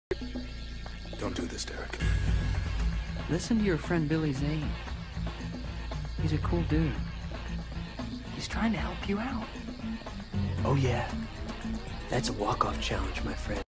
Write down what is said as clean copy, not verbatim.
Don't do this, Derek. Listen to your friend Billy Zane. He's a cool dude. He's trying to help you out. Oh, yeah. That's a walk-off challenge, my friend.